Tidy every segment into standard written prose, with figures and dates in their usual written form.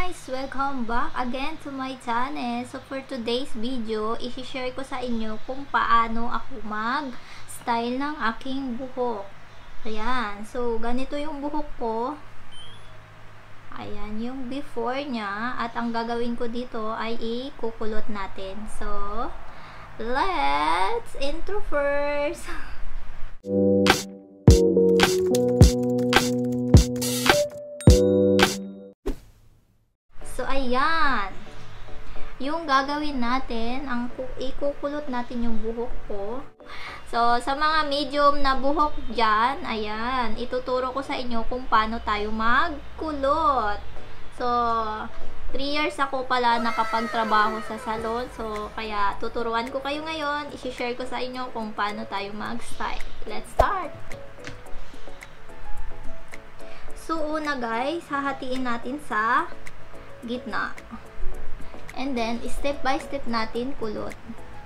guys! Welcome back again to my channel. So for today's video, i-share ko sa inyo kung paano ako mag-style ng aking buhok. Ayan. So ganito yung buhok ko. Ayan yung before niya. At ang gagawin ko dito ay ikukulot natin. So, let's intro first. So, ayan. Yung gagawin natin, ang ikukulot natin yung buhok ko. So, sa mga medium na buhok dyan, ayan, ituturo ko sa inyo kung paano tayo magkulot. So, 3 years ako pala nakapagtrabaho sa salon. So, kaya tuturuan ko kayo ngayon. I-share ko sa inyo kung paano tayo mag-style. Let's start! So, una guys, hahatiin natin sa gitna. And then, step by step natin kulot.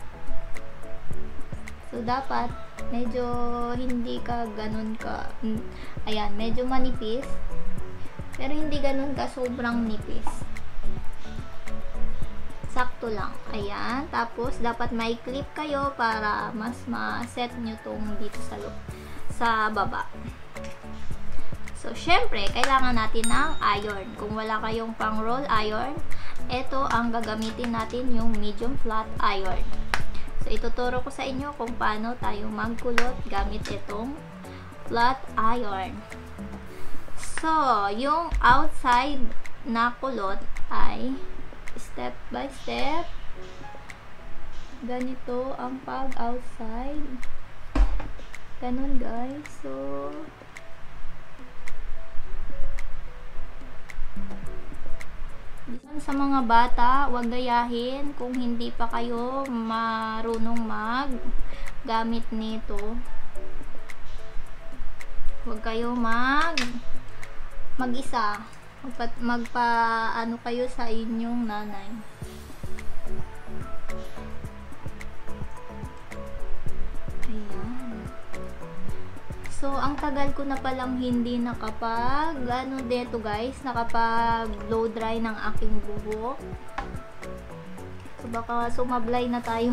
So, dapat medyo hindi ka ganun ka, ayan, medyo manipis. Pero hindi ganun ka sobrang nipis. Sakto lang. Ayan. Tapos, dapat may clip kayo para mas ma-set nyo tong dito sa baba. So, syempre, kailangan natin ng iron. Kung wala kayong pang roll iron, ito ang gagamitin natin, yung medium flat iron. So, ituturo ko sa inyo kung paano tayo magkulot gamit itong flat iron. So, yung outside na kulot ay step by step. Ganito ang pag-outside. Ganun, guys. So, sa mga bata, huwag gayahin kung hindi pa kayo marunong gamit nito. Huwag kayo mag-isa. Ano kayo sa inyong nanay. So, ang tagal ko na palang hindi dito guys, nakapag blow dry ng aking buhok. So, baka sumablay na tayo.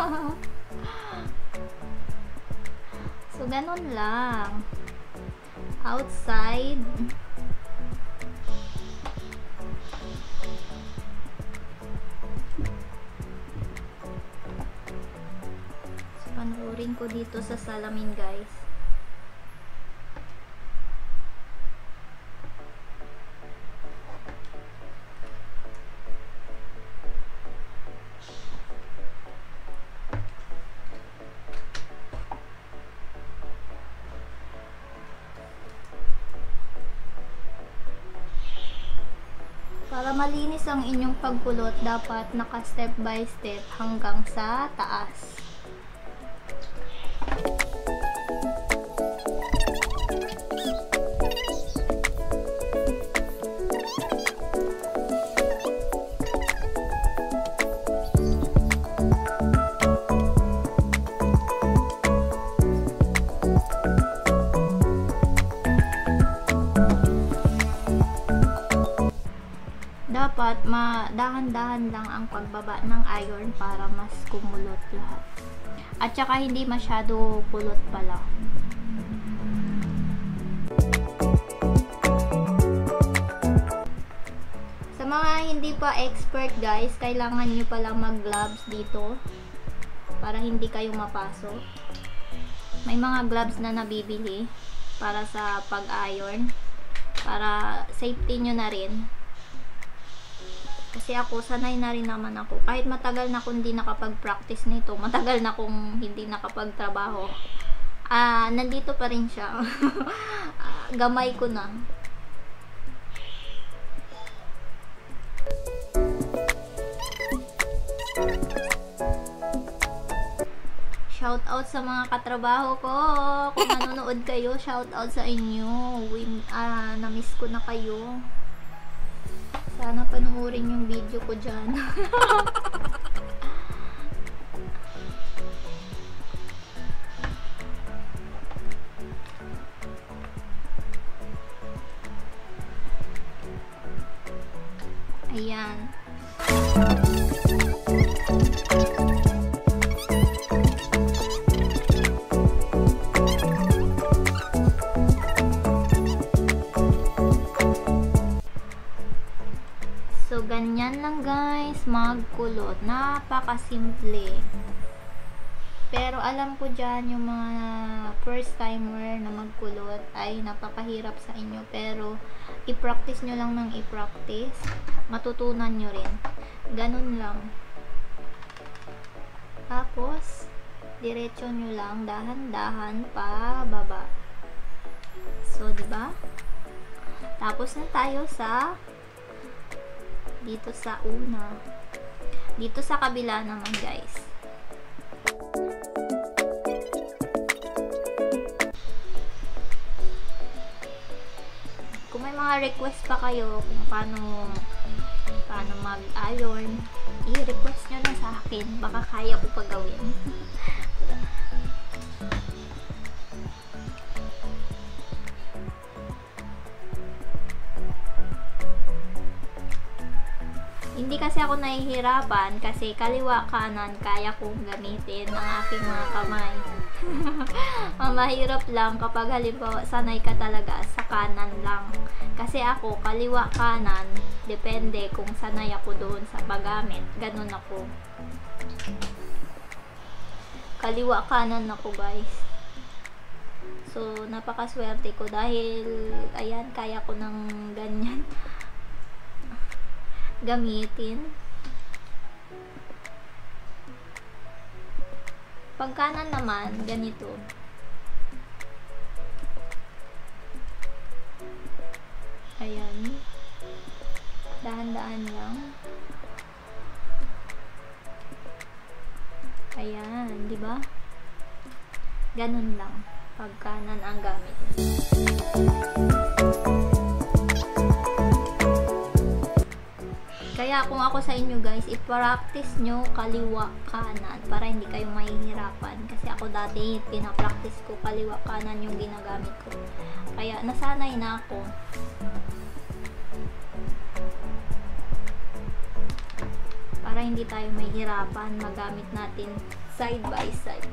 So, ganun lang. Outside. So, panoorin ko dito sa salamin guys. Para malinis ang inyong pagkulot, dapat naka-step by step hanggang sa taas. Dapat dahan-dahan lang ang pagbaba ng iron para mas kumulot lahat. At saka hindi masyado kulot pala. Sa mga hindi pa expert guys, kailangan nyo palang mag-gloves dito para hindi kayo mapasok. May mga gloves na nabibili para sa pag-iron, para safety nyo na rin. Kasi ako, sanay na rin naman ako. Kahit matagal na akong hindi nakapag-practice nito, matagal na akong hindi nakapagtrabaho, nandito pa rin siya. Gamay ko na. Shout out sa mga katrabaho ko. Kung nanonood kayo, shout out sa inyo. Na-miss ko na kayo. Sana panoorin yung video ko dyan. Ayan. So, ganyan lang guys, magkulot. Napakasimple. Pero alam ko dyan, yung mga first timer na magkulot ay napakahirap sa inyo. Pero, i-practice nyo lang ng i-practice. Matutunan nyo rin. Ganun lang. Tapos, diretso nyo lang, dahan-dahan pa baba. So, diba? Tapos na tayo sa dito sa una. Dito sa kabila naman guys. Kung may mga request pa kayo kung paano mag-iron, i-request nyo na sa akin. Baka kaya ko pa gawin. Hindi kasi ako nahihirapan kasi kaliwa kanan kaya kong gamitin ang aking mga kamay. Ang mahirap lang kapag halimbawa sanay ka talaga sa kanan lang. Kasi ako kaliwa kanan, depende kung sanay ako doon sa paggamit. Ganun ako. Kaliwa kanan ako guys. So napakaswerte ko dahil ayan kaya ko ng ganyan gamitin. Pag kanan naman, ganito. Ayan. Dahan-dahan lang. Ayan, di ba? Ganun lang. Pag kanan ang gamit. Kaya kung ako sa inyo guys, i-practice nyo kaliwa kanan para hindi kayo mahihirapan. Kasi ako dati, pinapractice ko kaliwa kanan yung ginagamit ko. Kaya nasanay na ako. Para hindi tayo mahihirapan, magamit natin side by side.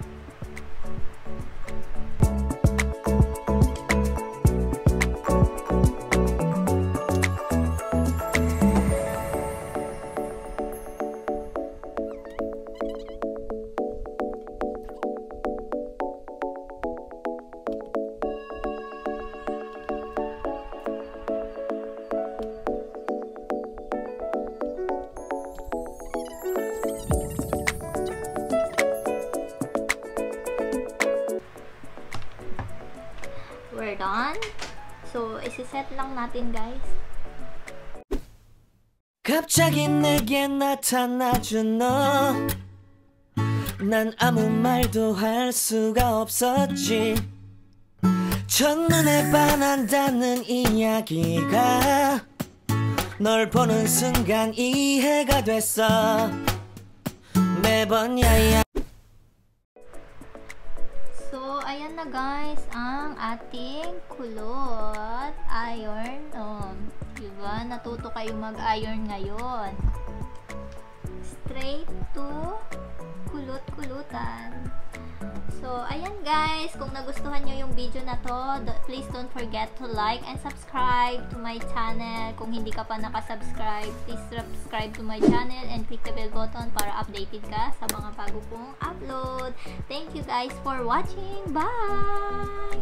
We're done. So, isi-set lang natin guys. 갑자기 내게 나타나준 너, 난 아무 말도 할 수가 없었지. 첫눈에 반한다는 이야기가 널 보는 순간 이해가 됐어. 매번 야야. So, ayan na guys ang ating kulot iron. Diba? Natuto kayo mag-iron ngayon. Straight to kulot-kulutan. So, ayan guys. Kung nagustuhan nyo yung video na to, please don't forget to like and subscribe to my channel. Kung hindi ka pa nakasubscribe, please subscribe to my channel and click the bell button para updated ka sa mga bago kong upload. Thank you guys for watching. Bye!